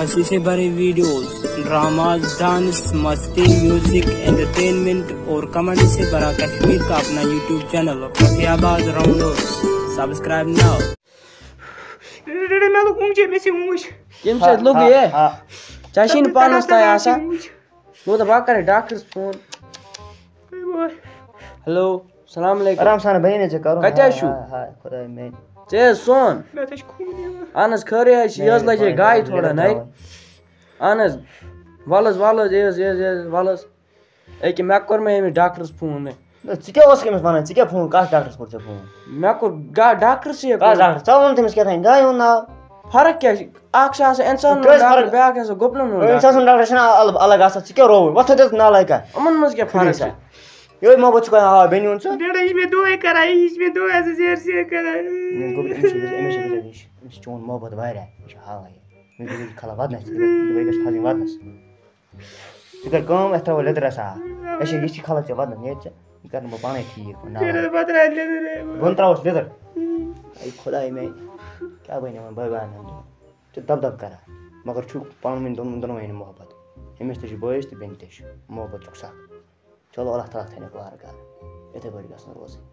हंसी से भरे वीडियोस, ड्रामाज, डांस, मस्ती, म्यूजिक, एंटरटेनमेंट और कमेडी से भरा कश्मीर का अपना YouTube channel Rafiabad download subscribe now. Kim said look here? Chashin panos ta asa. Wo da bak kare doctor's phone. Hello. Salam alaikum. Aram sana bhai ne je karo. Katya shu? Ha khuda mein. Je son. Anas khare hai yaz la je guy thoda nai. Anas walas walas. Ek me kor me doctor's phone ne. Tika os kemes bana tika phone ka doctor's korte phone. Me kor doctor se ka doctor çavun temis ke thain gayon na. فرق کیا اکھ انسان بیاکھ گپنن انسان doctor چھنا الگ آسان ژٕ کیٛاہ رووُے وۄتھ تھٲیزِ نالایکا یِمن منٛز کیٛاہ فرق چھِ یہے محبت چھُ کران بیٚنہِ ہُنٛد ژٕ ڈیڈا یہِ چھِ مےٚ دۄہے کران یہِ چھِ مےٚ دۄہے زیر زیر کران أمِس چھُ چون محبت واریاہ یہِ چھُ ہاوان یہِ کھالان ودنس بیٚیہِ گژھِ کھالٕنۍ ودنس ژٕ کر کٲم اَتھ ترٛاوو لیٚدٕر رَژھا أسۍ یہِ چھِ کھالان ژےٚ ودنس نیرِ ژےٚ یہِ کرٕ بہٕ پانے ٹھیٖک بۄن ترٛاووس لیٚدٕر خۄداے مےٚ کیٛاہ بَنہِ یِمن بٲے بارنٮ۪ن ہُنٛد ژٕ دب دب کران مگر چھُکھ پانہٕ ؤنۍ دۄنوٕنی محبت أمِس تہِ چھُ بٲیِس تہِ بیٚنہِ تہِ چھُ محبت چھُکھ سکھ چلو اللہ تعالیٰ تھٲینَکھ وارٕ کارٕ یِتھَے پٲٹھۍ گژھن روزٕنۍ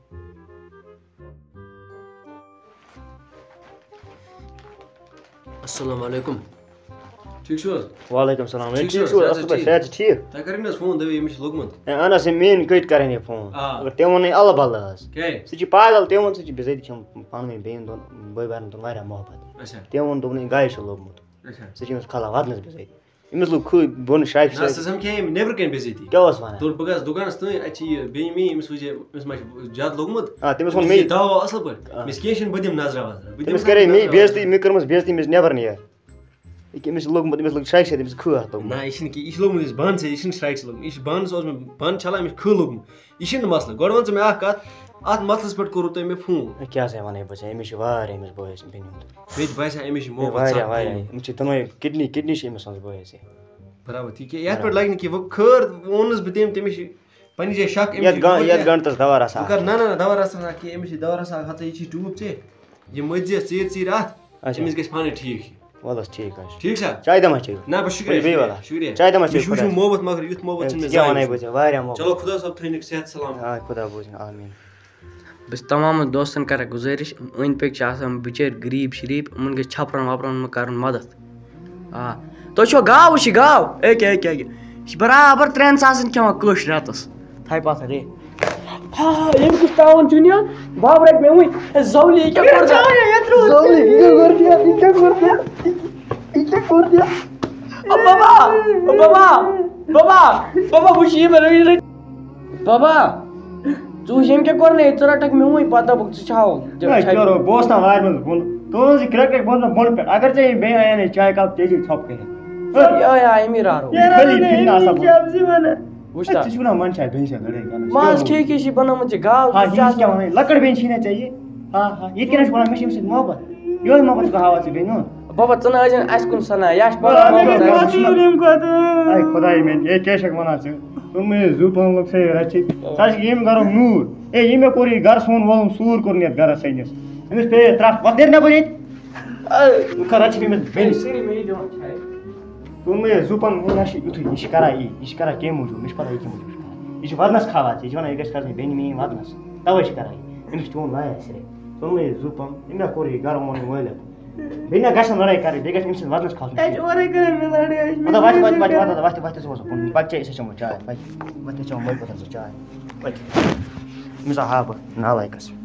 السلام علیکم ٹھیک چھو حظ وعلیکم السلام ٹھیک چھُو اَصٕل پٲٹھۍ صحت چھِ ٹھیٖک تۄہہِ کَرے نہٕ حظ فون دَپے أمِس چھُ لوٚگمُت اہن حظ میٛٲنۍ کٔٹۍ کَرن یہِ فون مگر تٔمۍ ووٚنُے الہٕ بلہٕ حظ کیٛازِ سُہ چھُ پاگل تٔمۍ ووٚن سُہ چھُ بِذٲتی چھِ پانہٕ ؤنۍ بیٚیَن دۄن بٲے بارنٮ۪ن دۄن واریاہ محبت اچھا تٔمۍ ووٚن دوٚپُن گایہِ چھُ لوٚگمُت اچھا سُہ چھُ أمِس کھالان ودنس بِذٲتی أمِس لوٚگ بۄن شاکہِ نہ سُہ سۭتۍ سمکھے أمۍ نیٚبرٕ کَنۍ بِذٲتی کیٛاہ اوس وَنان دوٚپ بہٕ گژھٕ دُکانَس تانۍ اَتہِ چھِ یہِ بیٚنہِ میٛٲنۍ أمِس وٕچھے أمِس ما چھُ زیادٕ لوٚگمُت تٔمِس ووٚن مے دوا ووا اَصٕل پٲٹھۍ أمِس کینٛہہ چھُنہٕ بہٕ دِمہٕ نظرا وظرا تٔمِس کَرے مے بےعزتی مےٚ کٔرمٕژ بےعزتی أمِس نیبر نیرِ ییٚکیٛاہ أمِس چھُ لوٚگمُت أمِس لوٚگ شاکہِ سۭتۍ أمِس خٲر لوٚگمُت نہ یہِ چھُنہٕ کینٛہہ یہِ چھُ لوٚگمُت أمِس بانہٕ سۭتۍ یہِ چھُنہٕ شرٛاکہِ سۭتۍ لوٚگمُت یہِ چھُ بانَس اوس مےٚ بانہٕ چھَلان أمِس خٲر لوٚگمُت یہِ چھُنہٕ مسلہٕ گۄڈٕ وَن ژٕ مےٚ اکھ کَتھ اَتھ مسلَس پٮ۪ٹھ کوٚروٕ تۄہہِ مےٚ فون کیٛاہ سا وَنَے بہٕ ژےٚ أمِس چھِ واریاہ أمِس بٲیِس بیٚنہِ ہُنٛد مےٚ تہِ باسیٛو أمِس چھِ محبت واریاہ واریاہ أمِس چھِ دۄنوَے کِڈنی چھِ أمِس منٛز بٲیِس برابر ٹھیٖک یَتھ پٮ۪ٹھ لگہِ نہٕ کینٛہہ وۄنۍ خٲر ووٚنُس بہٕ تٔمِس چھِ پنٛنہِ جایہِ شک یَتھ گنٛٹَس دوا رَژھا بہٕ کَرٕ نہ دوا رَژھا نہ کینٛہہ أمِس چھِ دوا رَژھا ہَتہٕ یہِ چھِ ٹیوٗب ژےٚ یہِ مٔتھۍ زِ ژیٖر اَتھ أمِس گژھِ پانَے ٹھیٖک وَلہٕ حظ ٹھیٖک حظ چھُ ٹھیٖک چھا چاے دَما چیٚیِو نہ بہٕ شُکریہ شُکریہ چاے دَما مےٚ چھُ وٕچھمُت محبت مگر یُتھ محبت چھُنہٕ مےٚ کیٛاہ وَنَے بہٕ ژےٚ واریاہ محبت چلو خۄدا صٲب تھٲینَکھ صحت سلامت آ خۄدا بوٗزِنۍ آمیٖن بہٕ چھُس تمام دوستن کران گُزٲرِش أنٛدۍ پٔکۍ چھِ آسان بِچٲرۍ غریٖب شریٖف یِمن گژھِ چھپرن وپرن منٛز کَرُن مدد آ تۄہہِ چھو گاو وٕچھ یہِ گاو أکیٛاہ یہِ چھِ برابر 3 ساسن کھٮ۪وان کٔش رٮ۪تس تھاے پتھ رے ییٚمہِ کُس تاوُن چھُنہٕ یہِ باب رَٹہِ مےٚ وٕنۍ زولہِ یہِ کیٛاہ بابا وٕچھ یہِ بابا ژٕ وٕچھ أمۍ کیٛاہ کوٚر نہٕ ژٕ رَٹکھ مےٚ وٕنۍ پتہٕ دوٚپُکھ ژٕ چھاو بہٕ اوسُس نا وارِ منٛز بۄن تُہُنٛز یہِ کرٛٮ۪کرٮ۪ک بوزنہٕ بۄنہٕ پٮ۪ٹھ اگر ژےٚ یہِ بیٚیہِ اَنے چاے کپ ژےٚ چھِ ژھۄپہٕ کٔرِتھ ژٕ چھُکھ نا منٛدچھان بیٚنہِ سۭتۍ لڑٲے کران ماز کھے کھے چھِ بنٲومٕژ یہِ گاو کیٛاہ وَنان لۄکٕٹ بیٚنہِ چھی نا ژےٚ یہِ یِتھ کٔنۍ چھُ وَنان مےٚ چھِ أمِس سۭتۍ محبت یِہوے محبت چھُکھ ہاوان ژٕ بیٚنہِ ہُنٛد بابا ژٕ نہٕ ٲسۍ اَسہِ کُن سَنان یا چھِ خۄداے میٛانہِ ہے کیٛاہ چھَکھ وَنان ژٕ ژٕ زُو پَہَن لوٚگ سٲری رَچھِتھ ژٕ چھُکھ ییٚمہِ گرُک نوٗر ہے ییٚمۍ مےٚ کوٚر یہِ گرٕ سون وولُن سوٗر کوٚرُن یَتھ گرَس سٲنِس أمِس پیٚیہِ ترٛٹھ پَتہٕ نیرِ نٮ۪بر ییٚتہِ کَر رَچھِتھ أمِس بیٚنہِ دوٚپُن مےٚ زُو پَہَن ووٚن اَسہِ یُتھُے یہِ چھِ کران یہِ چھِ کران کَمہِ موٗجوٗب مےٚ چھِ پَتہ یہِ کَمہِ موٗجوٗب چھِ کران یہِ چھِ وَدنَس کھالان ژےٚ یہِ چھِ وَنان یہِ گژھِ کَرٕنۍ بیٚنہِ میٛٲنۍ وَدنَس تَوَے چھِ کران یہِ أمِس چھِ چون واریاہ سرے دوٚپُن مےٚ زُو پَہَن أمۍ مےٚ کوٚر یہِ گرٕ ووٚن یہِ وٲلِتھ بیٚیہِ گژھِ نہٕ لڑٲے کَرٕنۍ بیٚیہِ گژھِ أمۍ سٕنٛدِ وَدنَس کھالُن وَتھ ژٕ بوز پَتہٕ چے أسۍ چٮ۪مو چاے وَتھ چٮ۪مو مٔلۍ پَتہٕ ژٕ چاے وَتہِ أمِس ہا بہٕ نالایکَس